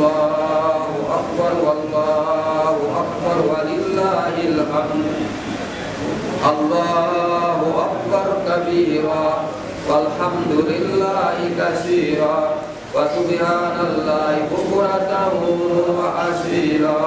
الله أكبر والله أكبر ولله الحمد الله أكبر كبيرا والحمد لله كثيرا وسبحان الله بكرة وأصيلا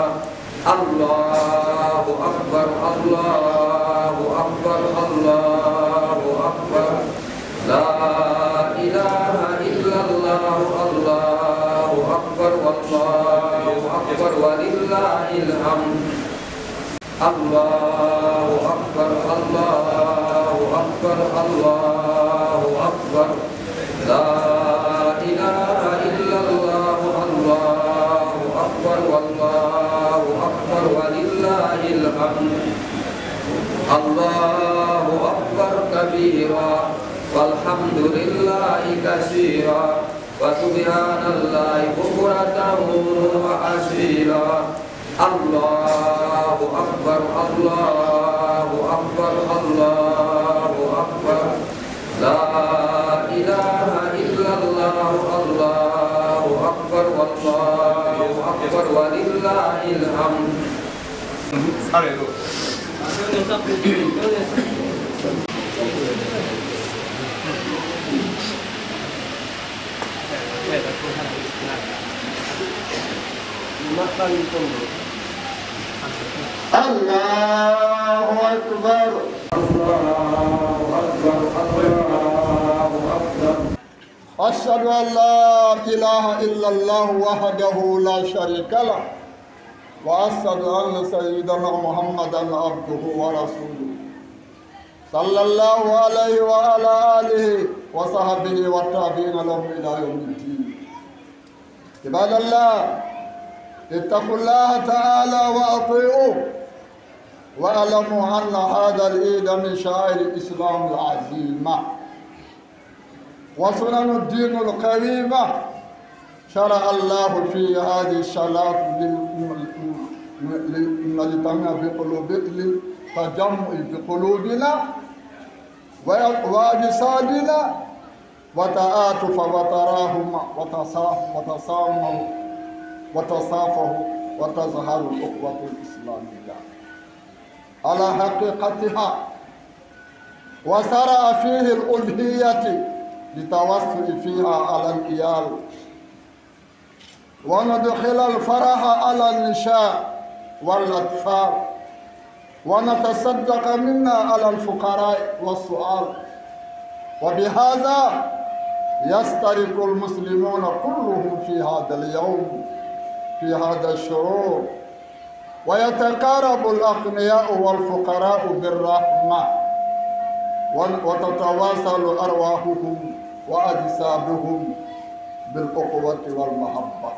الله أكبر الله أكبر الله أكبر لا إله إلا الله الله أكبر والله أكبر ولله الحمد الله أكبر الله أكبر الله أكبر لا إله إلا الله الله أكبر والله أكبر ولله الحمد الله أكبر كبيرا والحمد لله كثيرا وسبحان الله بكرة وأصيلا الله أكبر الله أكبر الله أكبر لا إله إلا الله الله أكبر والله أكبر ولله الحمد الله أكبر الله أكبر الله أكبر أشهد أن لا إله إلا الله وحده لا شريك له وأشهد أن سيدنا محمدا عبده ورسوله صلى الله عليه وعلى آله وصحبه والتابعين لهم إلى يوم الدين. عباد الله اتقوا الله تعالى وأطيعوه واعلموا أن هذا العيد من شعائر الإسلام العظيمة وسنن الدين القويمة. شرع الله في هذه الصلاة للتجمع بقلوبنا وأجسادنا وتآتف وتراهم وتصافه وتظهر الأخوة الإسلامية على حقيقتها. وشرع فيه الأضحية لتوسع فيها على العيال وندخل الفرح على النساء والأطفال ونتصدق منا على الفقراء والسؤال. وبهذا يشترك المسلمون كلهم في هذا اليوم في هذا الشعور ويتقارب الأغنياء والفقراء بالرحمة وتتواصل أرواحهم وأجسادهم بالأخوة والمحبة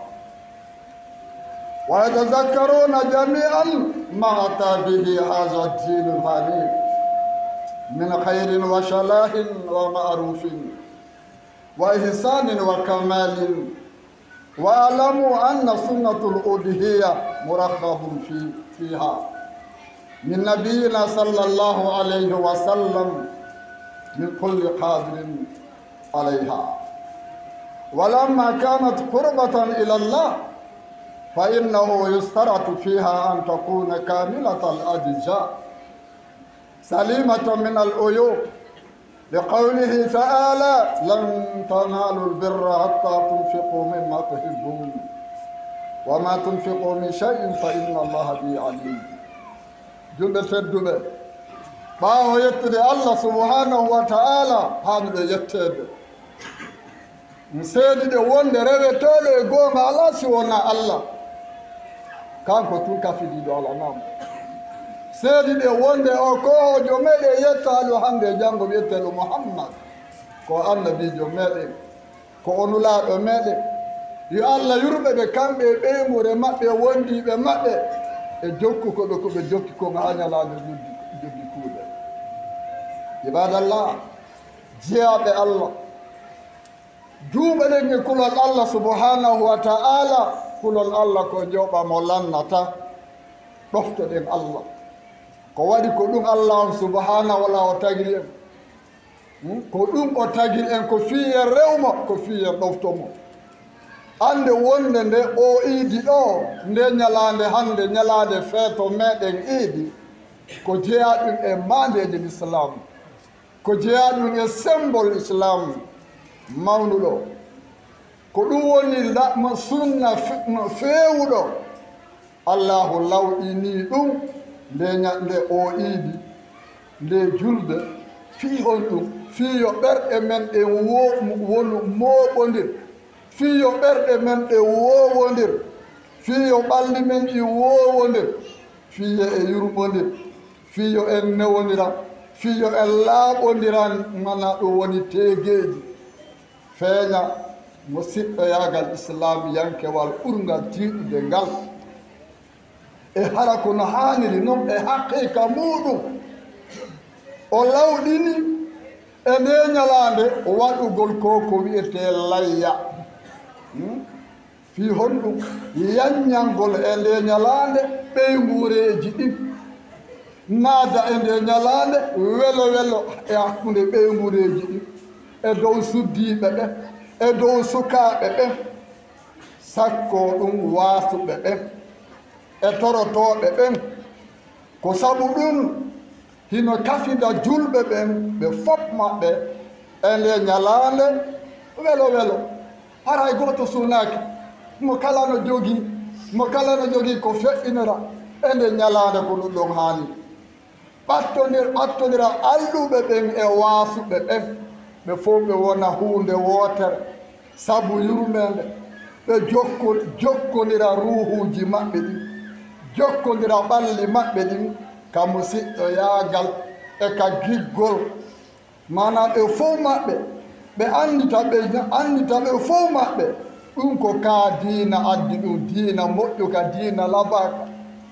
ويتذكرون جميعا ما أتى به هذا الدين الحنيف من خير وصلاح ومعروف وإحسان وكمال. واعلموا أن سنة الأضحية مرغب فيها من نبينا صلى الله عليه وسلم من كل قادر عليها. ولما كانت قربة إلى الله فإنه يشترط فيها أن تكون كاملة الأجزاء سليمة من العيوب لقوله تعالى لن تنالوا البر حتى تنفقوا مما تحبون وما تنفقوا من شيء فإن الله به عليم. جملة الدبي باو يتدي الله سبحانه وتعالى هذا يتدي مسيدي دي وند ربي تولي قوم على سيونا الله كان كنتم كافي دي على نام سيدي دي وند أكو جمالي يتالو حمد جانب يتالو محمد كو النبي جمالي كو أنولا جمالي يا الله يربي بكام بيمو رمات وندي بمات جوكو كو بكو بجوكي كو معانا لا نجوكي كودا. عباد الله جياب الله جوبلني كل الله سبحانه وتعالى كل الله كو جوبا مولانا ɗoftoɗen allah ko waɗi ko ɗum allah subhanahu wa ta'ala o tagiri en ko ɗum o tagiri en ko fiyen rewmo ko fiyen ɗoftomo. ande wonde nde o iidi ɗo nde ñalande hande ñalade feeto meɗen iidi ko jeeyaɗum e mandeji l'islam ko jeeyaɗum e symbole islam mawnuɗo ko ɗum woni mo sunna no feewuɗo allahu lawɗini ɗum nde o iidi nde julde fii on ɗum fii yo ɓerɗe men ɗe wonu mooɓondir fii yo ɓerɗe men ɗe woowondir fii yo ɓalli men ɗi woowondir fii yo e yurɓondir fii yo en newondiran fii yo en laaɓondiran mana ɗum woni teegeeji feeña mo siɗɗoyaagal islamiyankewal ɓurgal tiiɗude ngal e hara kono haaniri noon e haqiqa muɗum o lawɗini e nde ñalaande waɗugol ko wiyete layya fii honɗum yanñangol e nde ñalaande ɓeygureeji ɗin naada e nde ñalaande welo welo e hakkunde ɓeygureeji ɗin e dow suddiiɓe ɓe e dow sukaaɓe ɓen sakko ɗum waasuɓe ɓen e torotooɓe ɓen ko sabu ɗum hino kafida julɓe ɓen ɓe fof maɓɓe e nde ñalaande welo welo haray gooto sunaaki mo kala no jogii ko feƴƴinira e nde ñalaande ko ɗum ɗon haani ɓattondira alluɓe ɓen e waasuɓe ɓen ɓe fof ɓe wona huunde wootere sabu yurmende ɓe jokkonira ruuhuuji maɓɓe ɗin jokkondira ɓalli maɓɓe ɗin ka musiɗɗo yaagal e ka giggol mana ɓe fof maɓɓe ɓe andita ɓe fof maɓɓe ɗum ko ka diina addi ɗum diina moƴƴu ka diina labaka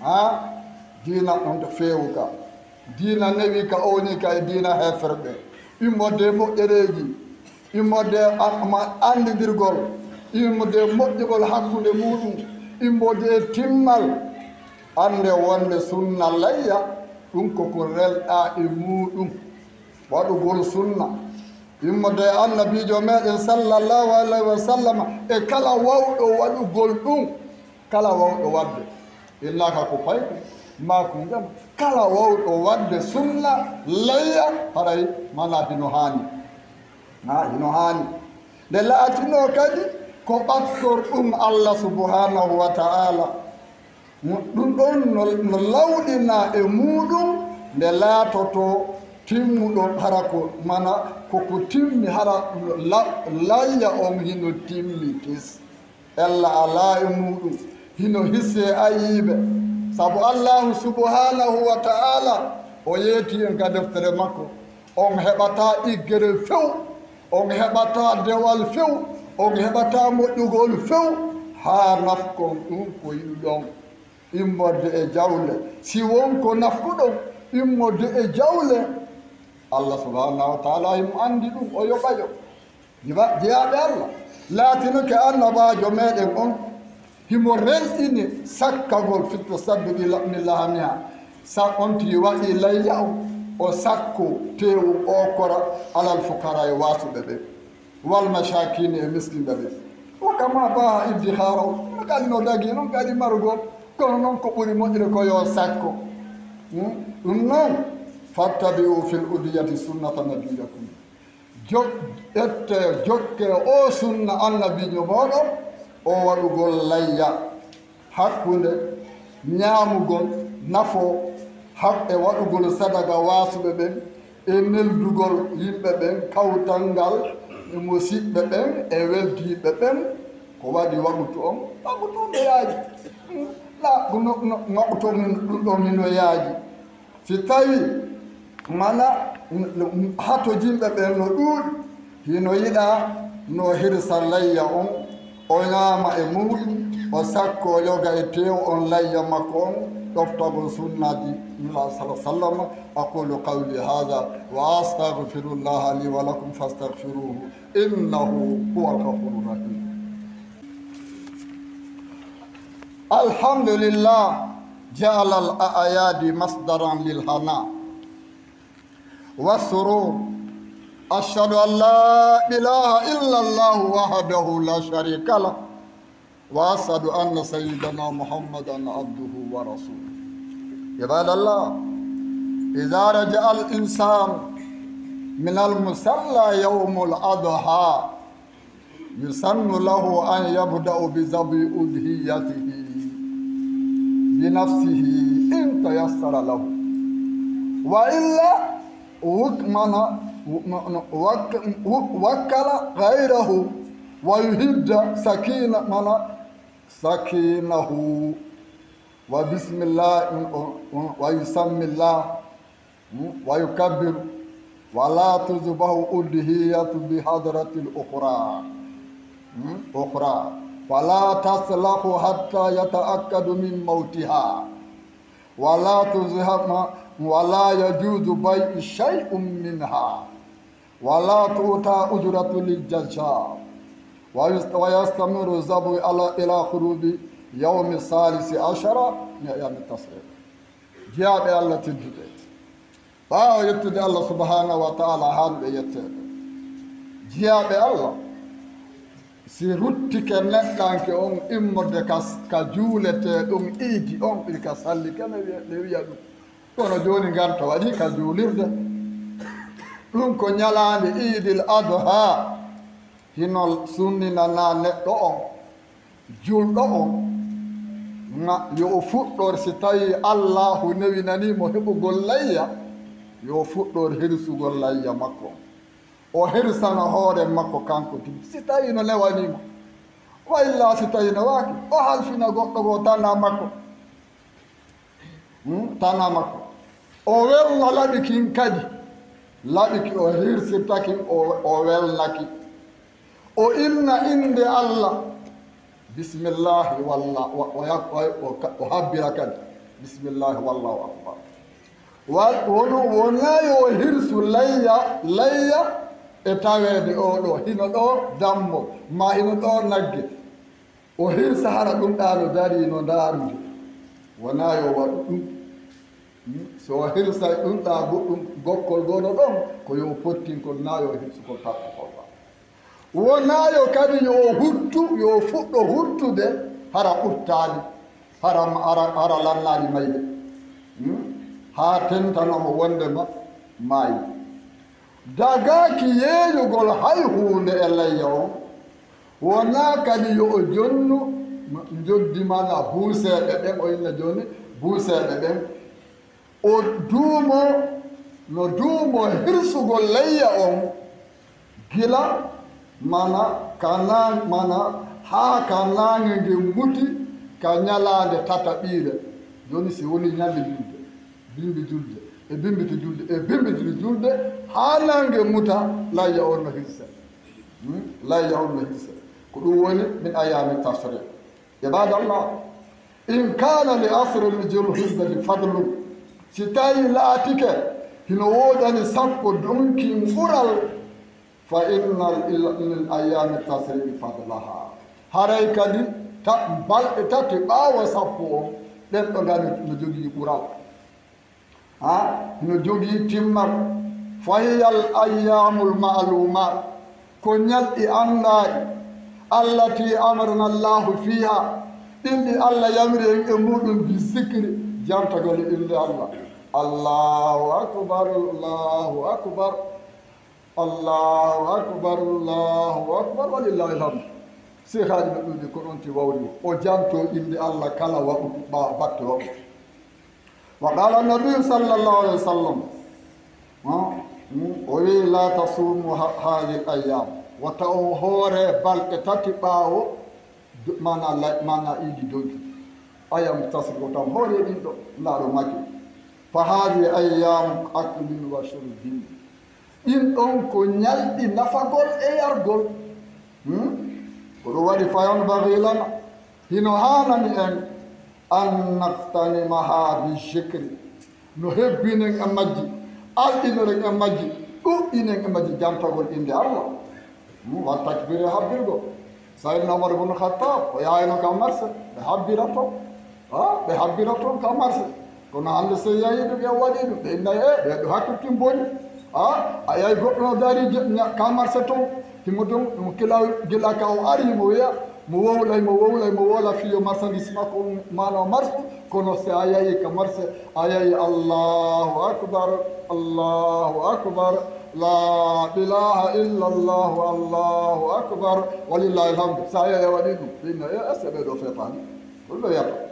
diina ɗon to feewu ka diina newi ka owni ka e diina hefrɓe immode moƴƴereeji immode andidirgol immode moƴƴugol hakkunde muɗum immode timmal ande wonde sunna layya ɗum koko relɗa e muɗum waɗugol sunna immode annabijo meɗen sallllahu alayhi wa sallam e kala wawɗo waɗugol ɗum kala wawɗo wadde innaka ko payko ma ko jam kala wawɗo wadde sunna layya haray mana hino haani hino haani nde laatino kadi ko ɓattor ɗum allah subhanahu wa ta'ala ɗum ɗon no lawɗina e muɗum nde laatoto timmuɗo hara ko mana koko timmi hara layya on hino timmi tis ella ala e muɗum hino hisse ayiɓe sabu allahu subhanahu wa ta'ala o yeeti en ka deftere makko on heɓata iggere few on heɓata dewal few on heɓata moƴƴugol few haa nafkon ɗum ko yiɗɗon immorde e jawle si wonko nafkuɗon immorde e jawle allah subhanahu wa taala himo anndi ɗum o yoɓayo jeyaɓe allah laatinoke annabajo meɗen on himo renɗini sakkagol fitto sabbiɗi laɓnillahamiha sa on ti waɗi layya o sakko tewu o kora alal fukara e wasuɓe ɓe wal machakine e miskinɓe ɓe o kama ba iddihara o kadi no dagi noon kadi marugol kono noon ko ɓuri moƴƴire ko yo sakko ɗum noon fattabi'u fil udiyati sunnata nabiyakum ƴette jokke o sunna annabijo moɗon o waɗugol layya hakkunde ñaamugol nafo e waɗugol sadaga waasuɓe ɓen e neldugol yimɓe ɓen kawtal ngal e musiɓɓe ɓen e weldiiɓe ɓen ko waɗi waɓutu on waɓutu ɗo yaaji waɓutu ɗum ɗon hino yaaji si tawi mana hato jimɓe ɓen no ɗuuɗi hino yiɗa no hirsa layya on o ñaama e muɗum o sakko yoga e tew on layya makko on ɗoftagol sunnaji nula sala sallam aqulu qawli hada wa astagfirullaha li wa lakum fastagfiruhu innahu huwa alghafuru rahim alhamdulillah ja'ala al-a'yadi masdaran lil hana والسرور أشهد أن لا إله إلا الله وحده لا شريك له وأشهد أن سيدنا محمدا عبده ورسوله. عباد الله، إذا رجع الإنسان من المصلى يوم الأضحى يسن له أن يبدأ بذبح أضحيته بنفسه إن تيسر له، وإلا وكل غيره ويهد سكينه وبسم الله ويسمي الله ويكبر، ولا تذبح أضحية بحضرة الأخرى ولا تصلح حتى يتأكد من موتها، ولا تذهب ولا يجوز بيع شيء منها، ولا تؤتى أجرة للجزار، ويستمر الذبح إلى خروج يوم الثالث عشر من أيام التشريق. جاء الله تجدد باو يتد الله سبحانه وتعالى هذا يتد جاء الله si ruttike neɗɗanke on immorde ka juulete ɗum iidi on ɓiri ka salli kene ɓe wiya ɗum kono joni garta waɗi ka juulirde ɗum ko ñalande iidil adha hino sunninana neɗɗo on julɗo on yo o fuɗɗor si tawi allahu newinanimo heɓugol layya yo fuɗɗor hirsugol layya makko o hirsana hoore makko kanko tigi si tawi no newanimo, wa illa si tawi no waaki o halfina goɗɗo go tana makko o welna laɓikin kadi laɓiki o hirsirtakin o welnaki o inna inde allah bisimillahi walla o habbira kadi bisimillahi wallahu akbar wonayo o hirsu layya e taweede oɗo hino ɗo dammo ma hino ɗo nagge o hirsa hara ɗum ɗano dari no daarude wonayo waɗu ɗum so o hirsa ɗum ɗa goɗɗum gokkol gono ɗon ko yo pottinkol nayo hirsugol takkokol wonayo kadi yo fuɗɗo hurtude hara ɓurtali hara lannali mayde ha tentanomo wondema maayi dagaki yeeyugol hay hunde e layya on wona kadi yo o jonnu joddimana buuseɓe ɓen o inna joni buuseɓe ɓen o duumo hirsugol layya on gila mana ha ka nange nge muti ka ñalande tataɓiire joni si woni ñande bimbi julde e bimbitiri julde ha nange muta layya on no hirse ko ɗum woni min ayami tashrik. ibadallah in kana li asri ljulhizzati fadlum si tawi laatike hino woodani sappo donkin ɓural fa inna lil ayami tasriqi fadlaha haray kadi balɗe tati ɓaawa sappo on ɗen ɗo ngani no jogii ɓural no jogii timmal fahiyal ayyamul ma'lumat ko ñalɗi anndaɗi allati amarna llahu fiha ɗinɗi allah yamri en e muɗum bi zicri jamtagol inde allah allahu akbar allahu akbar allahu akbar allahu akbar walillahi lhamd sehaaji no ɗuɗi ko ɗon ti wawri o janto inde allah kala waɗu batte waɗu wa qala nabiyu sallllahu alayhi wa sallam o wi la tasumu hadi l ayyam wata on hoore balɗe tati ɓaawo mana iidi donki ayam tasrigo tan hoore ɗin ɗo laaɗo makki fa hadi ayyamu aklin wa shurbin ɗin ɗon ko ñalɗi nafagol e yargol ko ɗum waɗi fayon bagilana hino hanani en an naftanimaha bi zicri no hebbinen e majji alɗinoren e majji ɗuɗɗinen e majji jantagol inde allah wa takbire habbirgo saydna omar bnu khattab o yahayno kam marse ɓe habbira toon kam marse kono hande so yahi ɗum yen waɗi ɗum ɓe innayi ɓeɗo hakkiltin boni a yahi goɗɗo no dari kam marse toon himo ɗum gila ka o ari mo wiya mo wowla fiyo marchandise makko mana marsu kono se a yahi ka marché a yahi allahu akbar la ilaha illa allahu akbar walillahi alhamdu sa yahi a waɗi ɗum ɓinno est ce que ɓeɗo fetani ɗum ɗo yata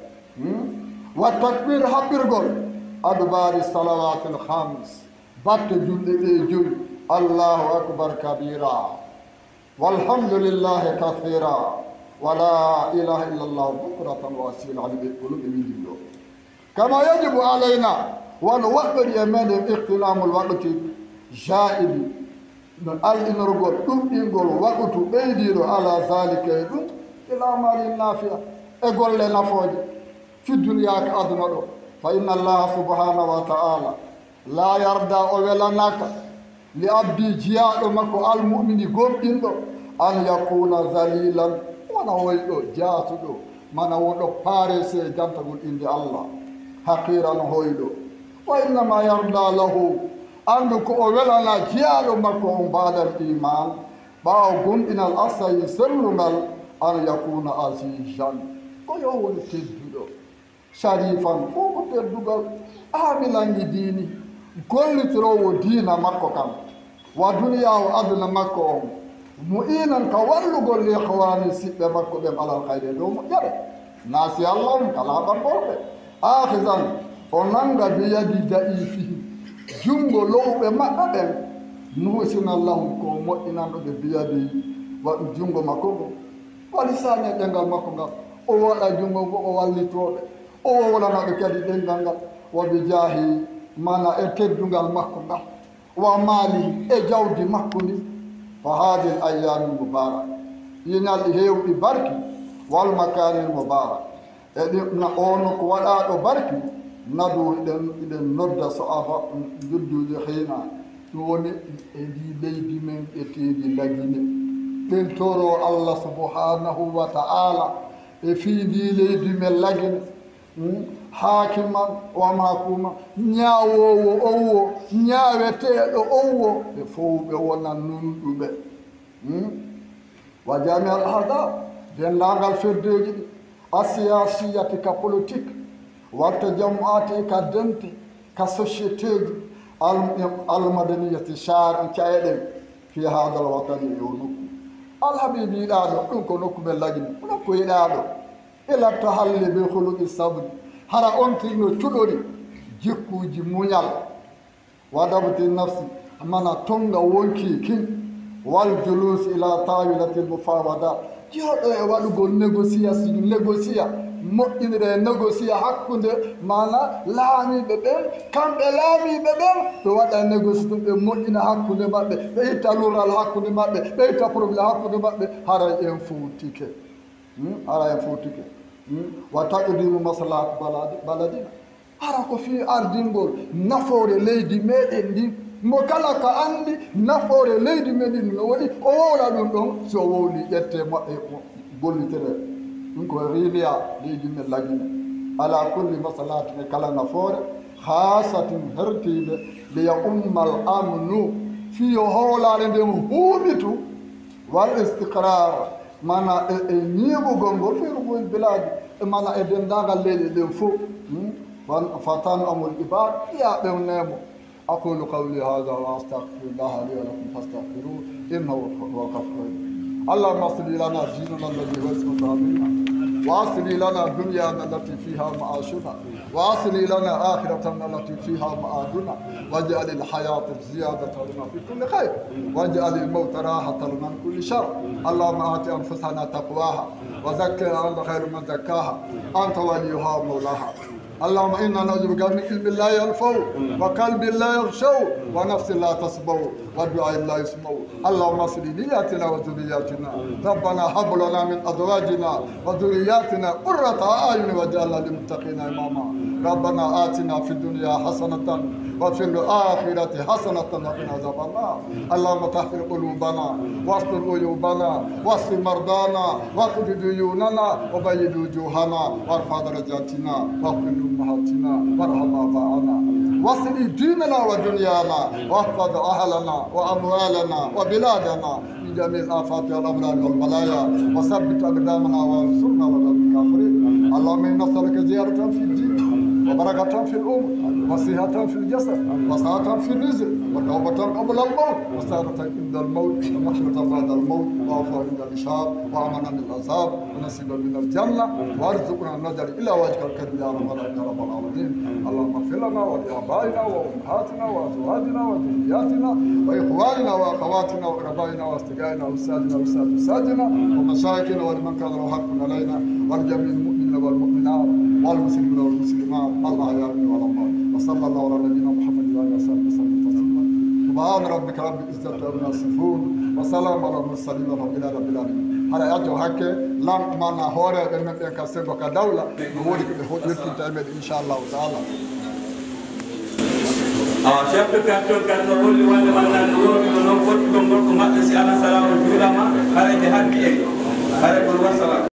wa takbir haɓɓirgol adbari salawatil khams batte julɗe ɗe joyi allahu akbar kabira walhamdulillahi kathira ولا إله إلا الله بكرة وأصيلا على قلوب من الله كما يجب علينا ونوفر يمن اغتنام الوقت جائد من الإنرغول إنغول وقت بيدير على ذلك يدوم إلى مال النافع أقول لنا فوج في الدنيا كأدنى فإن الله سبحانه وتعالى لا يرضى أولناك لأبدي جياد مكو المؤمن قوم أن يكون ذليلا mana woyɗo jaatuɗo mana wonɗo paarese jantagol inde allah haqiran hoyɗo wa innama yarda lahu andu ko o welana jeyaɗo makko on mbaɗal iman ɓaawo gonɗinal asayi sellugal an yakuna asijan ko yo woni tedduɗo sharifan fof ko teddugal aamilangi diini gollitirowo diina makko kam wa duniya o aduna makko on mu'inan ka wallugol li ikhwani siɓɓe makko ɓen alal hayre dow moƴƴere naasi allah on kala ɓamborɓe akhizan o nanga biyadi da'ifihi jungo lowɓe maɓɓe ɓen nuusinallahum ko moƴƴinanɗo ɓe biyadi waɗu jungo makko ngo walisane ɗengal makko ngal o waɗa jungo ngo o wallitoɓe o wowlanaɓe kadi ɗengal ngal waɓe jaahi mana e teddungal makko ngal wa maali e jawdi makko ndi فهذه الأيام المباركة ينال هيو بركي والمكان المبارك نقولك ولا بركي ندو إذا نرد صعبة جدو لحينا توني إدي ليدي من إتيدي لجنة تنتورو الله سبحانه وتعالى في دي ليدي من لجنة حاكما ومحكوما نياوو اوو نياوتيɗo owo ɓe fof ɓe wona nunɗuɓe wa jami al ahadab dendagal feddeji ɗi asiyasiyati ka politique warta jamuati ka dente ka société ji almadaniyati sharan cayeɗen fi hadal watani yo nokku alhabibi yiɗaɗo ɗum ko nokku ɓe lagini nokku yiɗaɗo ila tahalli be huluɗi sabri hara on tirno cuɗori jikkuji muñal wadabti nafsi mana tonga wonki kin wal julus ila tawilati mufawada joɗo e waɗugol négocia moƴƴinire négocia hakkude mana laamiɓe ɓen kamɓe laamiɓe ɓen ɓe waɗa négocie ɓe moƴƴina hakkude maɓɓe ɓe itta lural hakkude maɓɓe ɓe itta probléme hakkude maɓɓe haray en fotike wa taqdimu maslahat baladina hara ko fi ardingol nafoore leydi meɗen ndi mo kala ka andi nafoore leydi meɗen no waɗi o wowla ɗum ɗon so wowli ƴette maɓɓe gollitere ɗum ko riiliya leydi men lagine ala kulli maslahatine kala nafoore hasatin hertide liya ummal amnu fiyo howlare nden huuɓitu wal istiqrar mana e ñiɓugol ngol firugol biladi mana e dendagal leyɗe ɗen fof fatan amul ibad ya ɓewnemo aqulu qawli hada wa astaghfirullah li wa lakum fastaghfiruhu innahu huwa ghafurur rahim allahumma salli lana dinana alladhi huwa ismatu amina واصلي لنا دنيانا التي فيها معاشنا واصلي لنا آخرتنا التي فيها معادنا واجعل الحياة زيادة لنا في كل خير واجعل الموت راحة لنا من كل شر اللهم آت أنفسنا تقواها وزكها أنت خير من زكاها أنت وليها ومولاها اللهم إنا نعوذ بك من علم لا ينفع وقلب لا يخشع ونفس لا تصبر ودعاء لا يسمع اللهم اصلح نياتنا وذرياتنا ربنا هب لنا من أزواجنا وذرياتنا قرة أعين واجعلنا للمتقين إماما ربنا آتنا في الدنيا حسنة وفي الآخرة حسنة وقنا عذاب النار اللهم طهر قلوبنا واستر عيوبنا واشف مرضانا واقض ديوننا وبيض وجوهنا وارفع درجاتنا واغفر أمهاتنا وارحم آباءنا واصلح ديننا ودنيانا واحفظ أهلنا وأموالنا وبلادنا من جميع الآفات والأمراض والبلايا وثبت أقدامنا وانصرنا على الكافرين. اللهم إنا نسألك زيادة في الدين وبركة في الأمور وصحة في الجسد وسعة في الرزق وتوبة قبل الموت وسعادة عند الموت ومغفرة بعد الموت وعفو عند الإشهاد وأمنا من العذاب ونصيبا من الجنة وارزقنا النجر إلى وجهك الكريم يا رب العالمين. اللهم اغفر لنا ولآبائنا وأمهاتنا وأزواجنا وذرياتنا وإخواننا وأخواتنا وأقربائنا وأصدقائنا وأستاذنا وأستاذ أستاذنا ومشايخنا ولمن كان له حق علينا ولجميع المؤمنين والمؤمنات والمسلمين والمسلمات الأحياء والأموات. وصلى الله على نبينا محمد وعلى آله وصحبه وسلم تسليما. سبحان ربك رب العزة عما يصفون وسلام على المرسلين والحمد لله رب العالمين. hara yajo hakke lam mana horeɓe men ɓen ka sego ka dawla no woodi koɓe hoƴƴirtinta e meɗen inchallahu taala. chef de quartier garno holli wonde wallande wurmi no noon goɗɗuɗo gorko maɓɓe si Allah salamu juulama hareje hanki en hare kon wassalam.